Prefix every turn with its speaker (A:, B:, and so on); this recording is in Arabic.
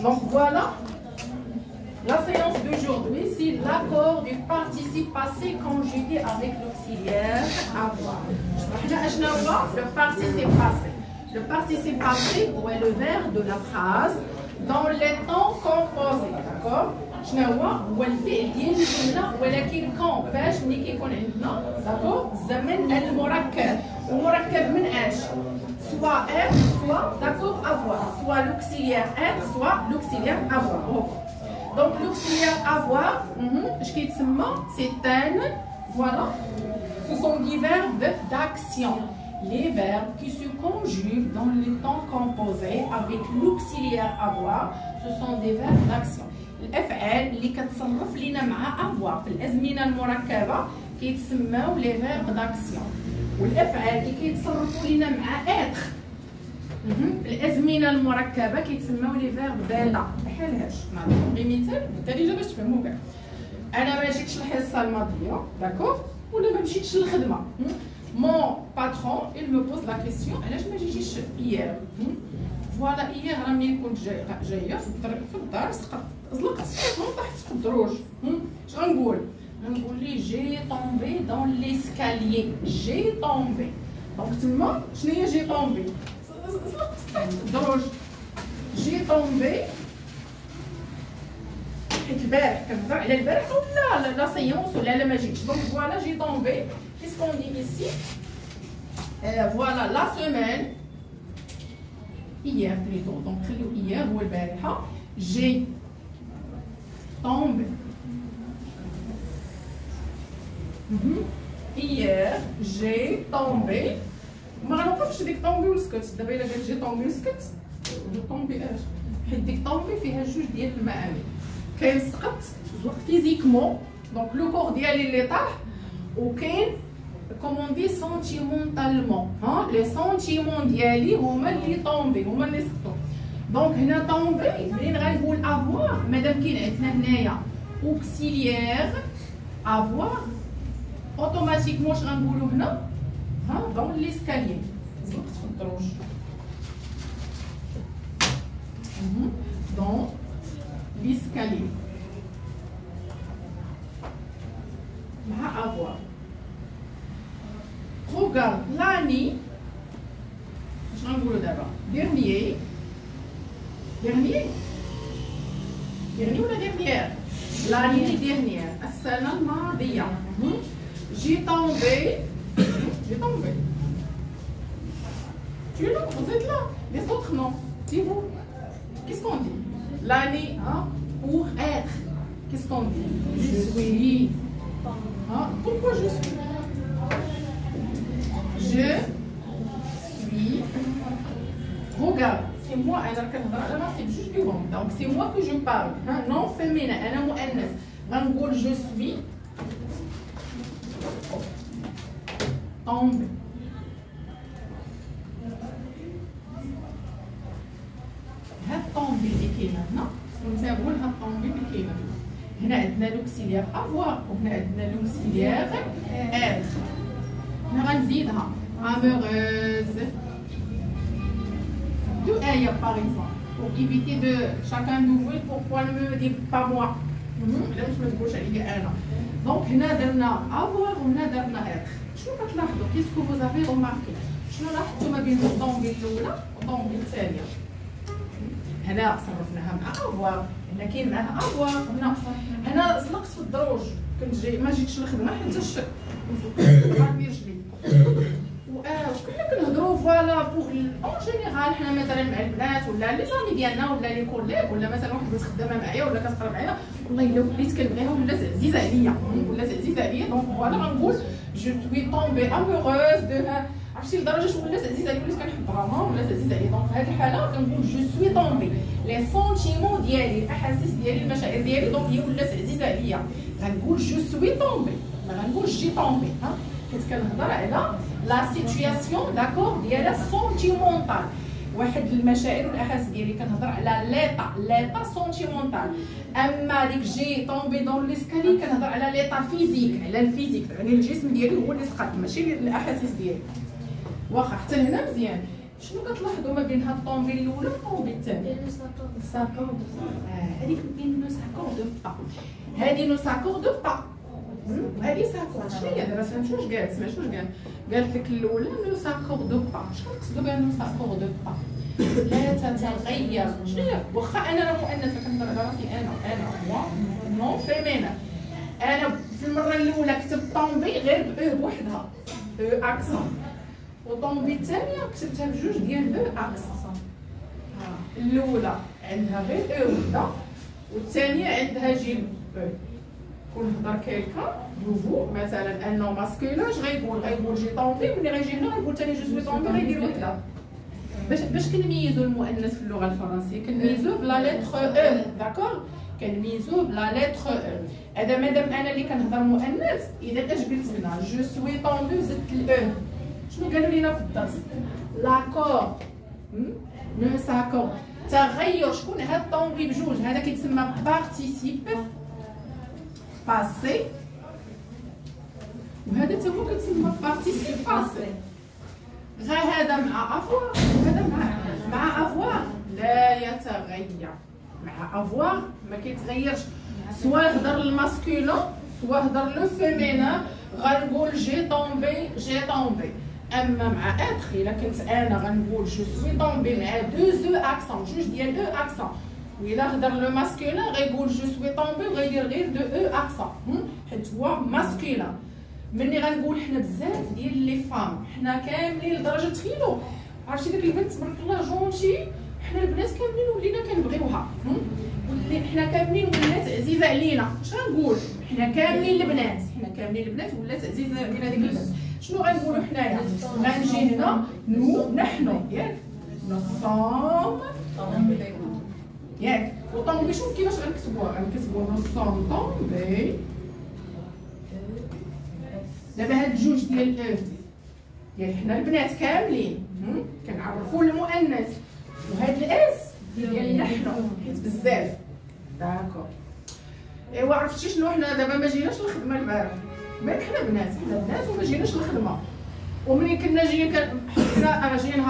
A: Donc voilà la séance d'aujourd'hui, c'est l'accord du participe passé conjugué avec l'auxiliaire avoir. Le participe passé. Le participe passé est le verbe de la phrase dans les temps composés, d'accord? هو الفعل ديال الجمله ولكن كون فاش ملي كيكون عندنا داكور الزمن المركب ومركب من اش سوا اتر سوا داكور افوار سوا لوكسيليير اتر سوا لوكسيليير افوار دونك لوكسيليير افوار اش كيتسمى سي ان فوالا ce sont des verbes d'action les verbes qui se conjuguent dans les temps composés avec l'auxiliaire avoir ce sont des verbes d'action الافعال اللي كتصرف لينا مع افوار في الازمنه المركبه كيتسموا لي فيرب داكسيون والافعال اللي كيتصرفوا لينا مع اتر في الازمنه المركبه كيتسموا لي فيرب دالا بحال هاش نعطيكم غير مثال بالتالي باش تفهموا كاع انا ما جيتش الحصه الماضيه داكور ولا ما مشيتش للخدمه مون باترون il me pose la question علاش ما جيتيش hier فوالا hier راه ملي كنت جايه في الدار سقطت زلقت طحت في الدروج اش غنقول ليه جي طومبي دون ليسكاليي جي طومبي دونك تما شنو هي جي طومبي زلقت طحت في الدروج جي طومبي حيت البارح كنهضر على البارح ولا لا سيونس ولا ما جيتش دونك فوالا جي طومبي كيسكون دي ايسي فوالا لا سيمين hier plutôt donc خليو hier هو البارحه j'ai tombé hier j'ai tombé ما غنوقفش ديك طومبي وسكت دابا الا قالت جي طومبي وسكت جو طومبي اش حيت ديك طومبي فيها جوج ديال المعاني كاين سقط فيزيكمون دونك لو كور ديالي اللي طاح وكاين comme on dit sentimentalement ها لي سونتيمون ديالي هما اللي طومبي هما اللي سقطوا دونك هنا طومبي منين غنقول افوار مادام كاين عندنا هنايا اوكسيليير افوار اوتوماتيكمون واش غنقولوا هنا ها دون ليسكاليي زلقت في الدروج دون ليسكاليي مع افوار regarde l'année je غنقولوا دابا dernier ولا dernière l'année dernière السنه الماضيه j'ai tombé tu es là vous êtes là les autres non c'est vous qu'est-ce qu'on dit l'année hein pour être qu'est-ce qu'on dit je suis hein pourquoi je suis je suis regarde c'est moi انا كنهضر على راسي بجوج بيهم دونك سي moi que je parle non féminin انا مؤنث غنقول je suis tombé هاد طومبي اللي كاينه هنا ونتابعوا لهاد طومبي اللي كاينه هنا عندنا لوكسيليير افوار وهنا عندنا لوكسيليير اتر هنا غنزيدها amoureuse de Aya par exemple pour éviter de chacun d'ouvrir pourquoi ne me dit pas moi علاش ما تقولش عليا انا دونك هنا درنا avoir وهنا درنا être شنو كتلاحظوا كيسكو vous avez remarqué شنو لاحظتوا ما بين الطومبي الاولى والطومبي الثانيه هنا صرفناها مع avoir هنا كاين معاها avoir هنا زلقت في الدروج كنت جاي ما جيتش للخدمه حتى ضربني رجلي كنا كنهضروا فوالا بوغ اون جينيرال حنا مثلا مع البنات ولا لي زامي ديالنا ولا لي كوليغ ولا مثلا واحد بنت خدامه معايا ولا كتقرا معايا والله الا وليت كنبغيها ولا عزيزه عليا دونك فوالا غنقول جو سوي طومبي اموروز دو عرفتي لدرجه ولات عزيزه عليا وليت كنحبها ولات عزيزه عليا دونك في هذه الحاله كنقول جو سوي طومبي لي سونتيمون ديالي الاحاسيس ديالي المشاعر ديالي دونك هي ولات عزيزه عليا غنقول جو سوي طومبي ما غنقولش جي طومبي حيت كنهضر على لا سيتوياسيون داكور ديالها سونتيمونطال واحد المشاعر والاحاسيس ديالي كنهضر على ليطا سونتيمونطال اما ديك جي طومبي دون ليسكالي كنهضر على ليطا فيزيك على الفيزيك يعني الجسم ديالي هو اللي سقط ماشي الاحاسيس ديالي واخا حتى هنا مزيان شنو كتلاحظوا ما بين هاد الطوموبيل الاولى والطوموبيل الثانيه؟ ساكور هذيك بين نو ساكور دو با، هذه نو ساكور دو با وهذه ساكور. شنو هي دابا؟ فهمتوا واش قالت؟ سمعتوا واش قالت لك الاولى نو ساكور دو با. شنو نقصدوا بها نو ساكور دو با؟ لا تتغير. شنو هي؟ واخا انا راه مؤنثه كنهضر على راسي انا نو فيمينا. انا في المره الاولى كتبت طومبي غير ب بوحدها اكسون، والطومبي الثانيه كتبتها بجوج ديال اكسون. الاولى عندها غير وحده والثانيه عندها جيم كون هضر كيلكا نوفو مثلا انو ماسكولا اش غيقول جي طومبي، ملي غيجي هنا غيقول ثاني جو سوي طومبي غيدير وحده. باش كنميزوا المؤنث في اللغه الفرنسيه كنميزوه بلا لتر او، داكور؟ كنميزوه بلا لتر او. هذا مادام انا اللي كنهضر مؤنث، اذا اش قلت هنا جو سوي طومبي وزدت الاو، شنو قالوا لينا في الدرس؟ لاكور نو ساكور. تغير شكون هاد طومبي بجوج، هذا كيتسمى بارتيسيب باسي، وهذا تا هو كيتسمى بارتيسيب باسي. غير هذا مع افوار وهذا مع افوار لا يتغير. مع افوار ما كيتغيرش، سواء هضر الماسكولون سواء هضر لو فيمينا غنقول جي طومبي. اما مع اتر الا كنت انا غنقول جو سوي طومبي مع دو زو اكسون، جوج ديال او اكسون. وإلا هضر لو ماسكولين غيقول جو سوي طومبي وغيدير غير دو او اكسون حيت هو ماسكولين. ملي غنقول حنا بزاف ديال لي فام حنا كاملين لدرجه تخيلوا عرفتي ديك البنت تبارك الله جونتي، حنا البنات كاملين ولينا كنبغيوها، حنا كاملين ولات عزيزه علينا. اش غنقول؟ حنا كاملين البنات ولات عزيزه علينا ديك البنت. شنو غنقولوا حنايا؟ غنجي هنا نحن ياك نصوم ياك وطومبي. شوف كيفاش غنكتبوها نصوم طومبي. دابا هاد الجوج ديال او ديال حنا البنات كاملين كنعرفوا المؤنث، وهاد الاس ديال نحن حيت بزاف، داكور. ايوا عرفتي شنو؟ حنا دابا ما جيناش الخدمه البارح، حنا بنات وما جيناش الخدمه، وملي كنا جايين حنا جايين